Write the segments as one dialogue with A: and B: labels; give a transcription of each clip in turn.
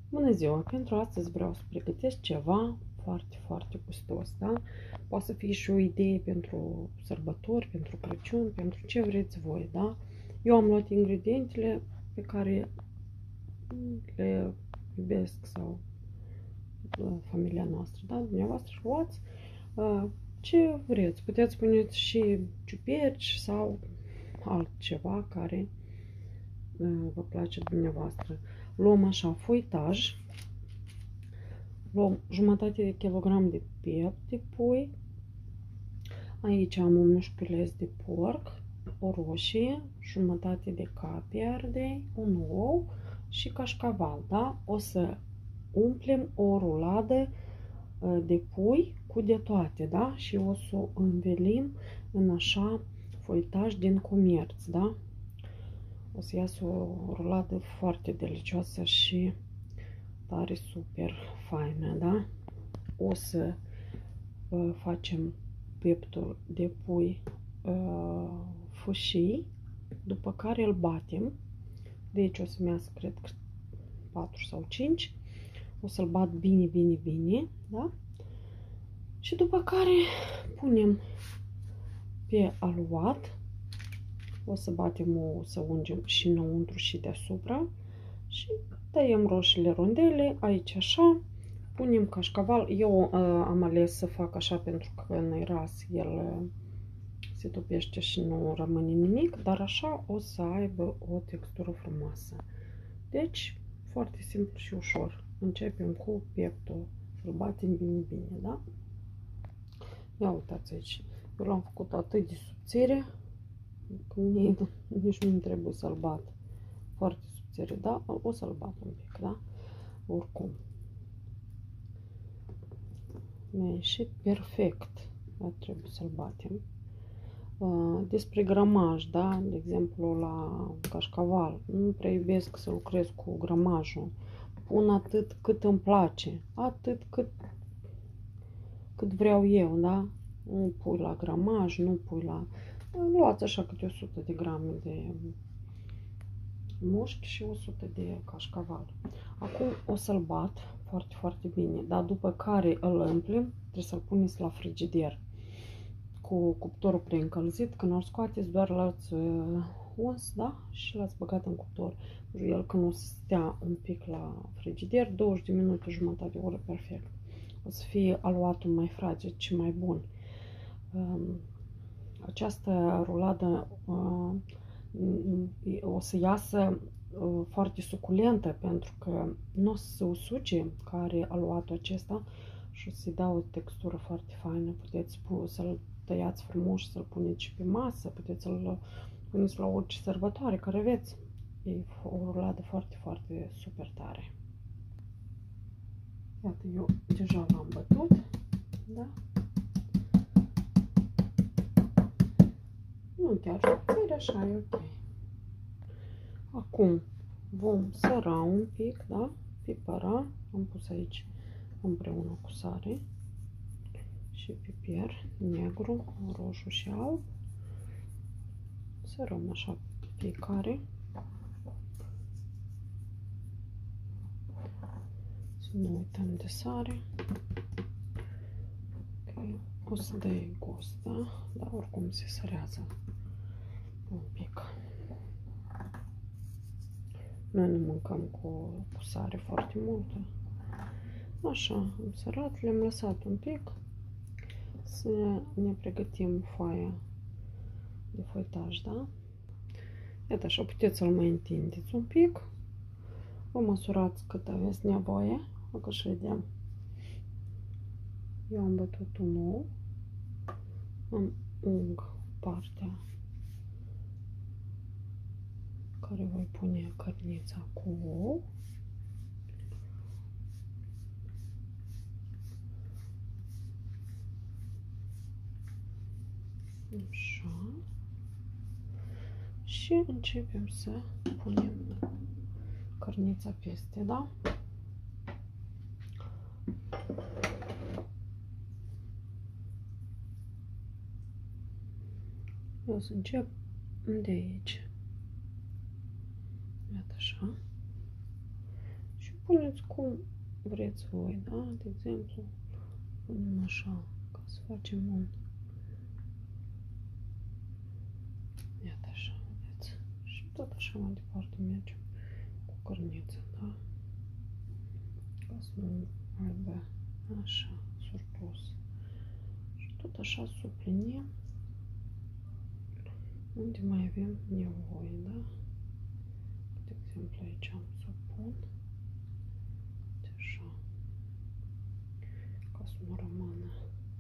A: Bună ziua! Pentru astăzi vreau să pregătesc ceva foarte, foarte gustos, da? Poate să fie și o idee pentru sărbători, pentru Crăciun, pentru ce vreți voi, da? Eu am luat ingredientele pe care le iubesc sau familia noastră, da? Dumneavoastră luați ce vreți. Puteți puneți și ciuperci sau altceva care vă place dumneavoastră. Luăm așa foitaj, luăm jumătate de kilogram de piept de pui, aici am un mușchiuleț de porc, o roșie, jumătate de capi ardei, un ou și cașcaval, da? O să umplem o ruladă de pui cu de toate, da? Și o să o învelim în așa foitaj din comerț, da? O să iasă o ruladă foarte delicioasă și tare super faină, da? O să facem pieptul de pui fâșii, după care îl batem. Deci o să iasă, cred că 4 sau 5. O să-l bat bine, bine, bine, da? Și după care punem pe aluat. O să batem o să ungem și înăuntru și deasupra. Și tăiem roșiile rondele, aici așa, punem cașcaval. Eu am ales să fac așa pentru că în ras el se topește și nu rămâne nimic, dar așa o să aibă o textură frumoasă. Deci, foarte simplu și ușor. Începem cu pieptul, să-l batem bine, bine, da? Ia uitați aici, eu l-am făcut atât de subțire, că nici nu trebuie să-l bat foarte subțire, da? O să-l bat un pic, da? Oricum. Mi-a ieșit perfect, dar trebuie să-l batem. Despre gramaj, da? De exemplu, la cașcaval, nu prea iubesc să lucrez cu gramajul. Pun atât cât îmi place, atât cât vreau eu, da? Nu pui la gramaj, nu pui la... Luați așa câte 100 de grame de mușchi și 100 de cașcaval. Acum o să-l bat foarte, foarte bine, dar după care îl împlim, trebuie să-l puneți la frigider cu cuptorul preîncălzit. Când îl scoateți, doar l-ați uns, da? Și l-ați băgat în cuptor. El când o să stea un pic la frigider, 20 de minute, jumătate de oră, perfect. O să fie aluatul mai fraged și mai bun. Această ruladă o să iasă foarte suculentă, pentru că nu o să se usuce, care aluatul acesta, și o să-i dea o textură foarte faină. Puteți să-l tăiați frumos și să-l puneți și pe masă, puteți să-l puneți la orice sărbătoare care aveți. E o ruladă foarte, foarte super tare. Iată, eu deja l-am bătut, da? Nu chiar subțire, așa e ok. Acum vom săra un pic, da? Pipăra, am pus aici împreună cu sare și piper negru, roșu și alb. Sărăm așa fiecare. Să nu uităm de sare. Okay. O să dai gust, da? Dar oricum se sărează un pic. Noi nu mâncăm cu sare foarte multă. Așa, am sărat, le-am lăsat un pic să ne pregătim foaia de foitaj, da? Iată așa, puteți să-l mai întindeți un pic. Vă măsurați cât aveți nevoie, dacă și vedem. Eu am bătut un ou, am ung partea care voi pune cărnița cu ou. Așa. Și începem să punem cărnița peste, da? O să încep de aici. Iată așa. Și puneți cum vreți voi, da? De exemplu, punem așa, ca să facem un... Iată așa, vedeți? Și tot așa mai departe mergem cu cărniță, da? Ca să nu aibă așa surplus. Și tot așa suplinim unde mai avem nevoie, da? De exemplu, aici am să pun așa, ca să nu rămână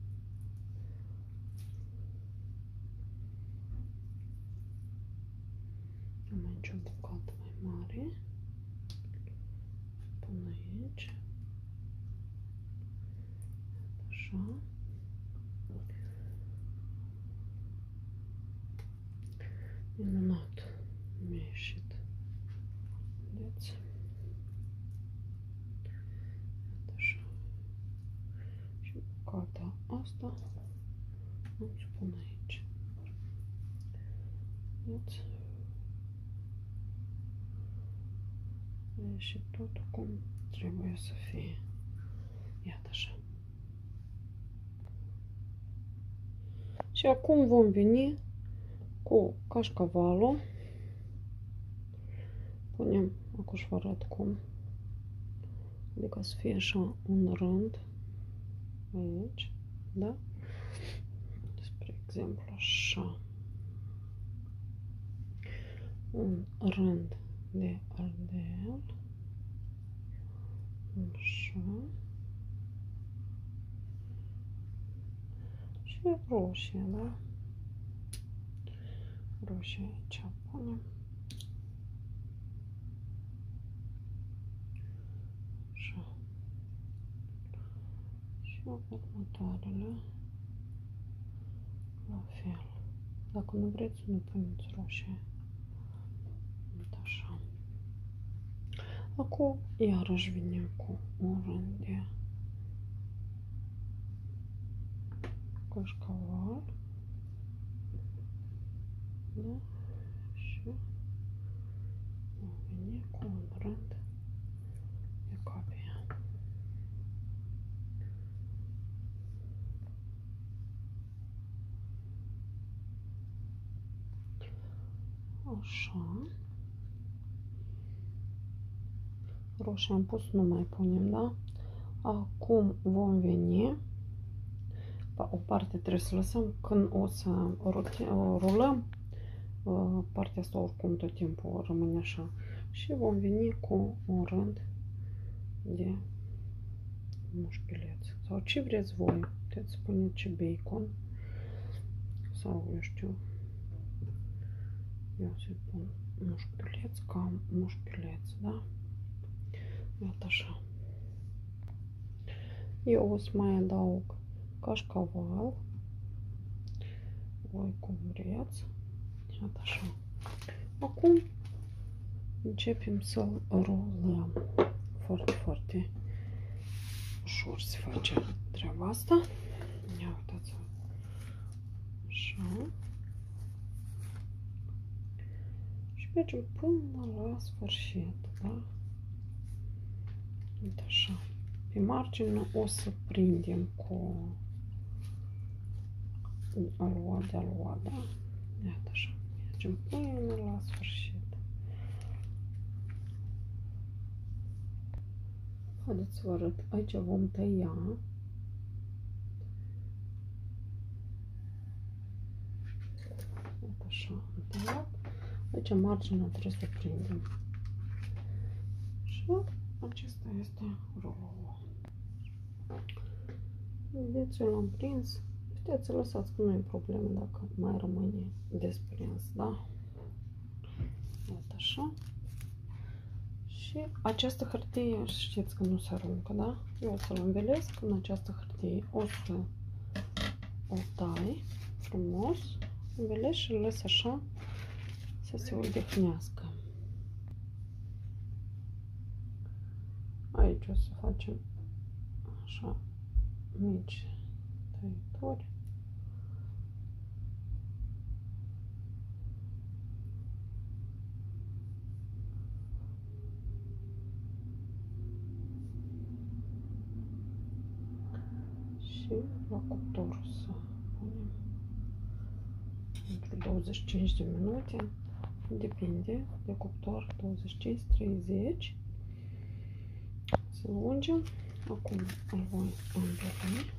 A: am aici o bucată mai mare, pun aici, așa. Minunat mi-a ieșit. Vedeți? Iată așa. Și bucata asta am să pun aici. Vedeți? A ieșit totul cum trebuie să fie. Iată așa. Și acum vom veni cu cașcavalul. Punem, acum vă arăt cum. Adică să fie așa un rând aici, da? Spre exemplu așa. Un rând de ardei. Așa. Și roșie, da? Roșie aici punem. Așa. Și următoarele la fel. Dacă nu vreți, nu puneți roșie. Așa. Acum iarăși venim cu un rând de cașcaval. Da? Și vom veni cu un rând de copie. Așa. Roșii am pus, nu mai punem, da? Acum vom veni. O parte trebuie să lăsăm când o să o rulăm. Partea asta oricum tot timpul rămâne așa. Și vom veni cu un rând de mușchiuleț. Sau ce vreți voi. Puteți să puneți și bacon. Sau eu știu. Eu să pun mușchiuleț ca mușchiuleț, da? Iată așa. Eu o să mai adaug cașcaval. Voi cum vreți. Iată așa. Acum începem să rulăm. Foarte, foarte ușor se face treaba asta. Ia uitați. Așa. Și mergem până la sfârșit, da? Uite așa. Pe margine o să prindem cu alua de alua, da? Iată așa. Mergem până la sfârșit. Haideți să vă arăt. Aici vom tăia. Iată așa. Am tăiat. Aici marginea trebuie să prindem. Și acesta este rolul. Vedeți, eu l-am prins. Puteți să lăsați că nu e problemă dacă mai rămâne desprins, da? Iată așa. Și această hârtie, știți că nu se aruncă, da? Eu o să-l învelesc în această hârtie. O să o tai frumos, învelesc și îl lăs așa să se odihnească. Aici o să facem așa mici tăieturi. și la cuptor să punem pentru 25 de minute. Depinde de cuptor, 25-30. Să lungem. Acum îl voi înveli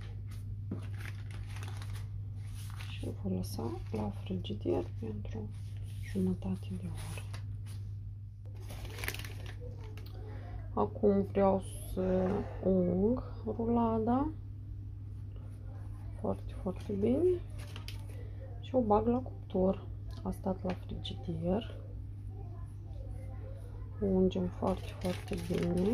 A: și îl voi lăsa la frigider pentru jumătate de oră. Acum vreau să ung rulada foarte, foarte bine și o bag la cuptor. A stat la frigider. O ungem foarte, foarte bine.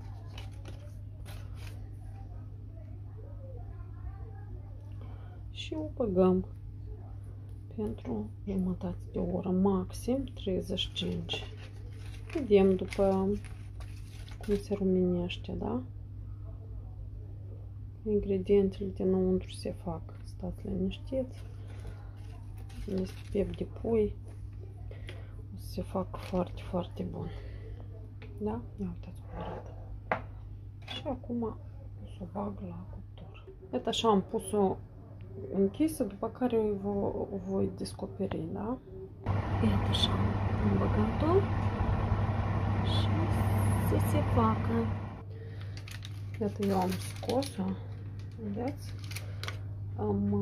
A: Și o băgăm pentru jumătate de oră, maxim 35. Vedem după cum se rumenește, da? Ingredientele dinăuntru se fac. Stați liniștiți. Este piept de pui. O să se fac foarte, foarte bun. Da? Ia uitați cum arată. Și acum o să o bag la cuptor. Iată așa am pus-o închisă, după care o voi descoperi, da? Iată așa am băgat-o și să se facă. Iată eu am scos-o, vedeți? Am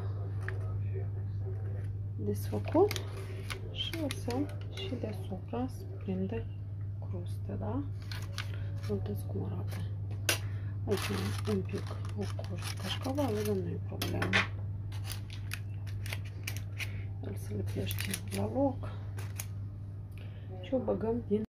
A: desfăcut și lăsăm și deasupra să prinde cruste, da? Uitați cum arată. Aici un pic o coșă cașcavală, dar nu e problemă. El se lipește la loc și o băgăm din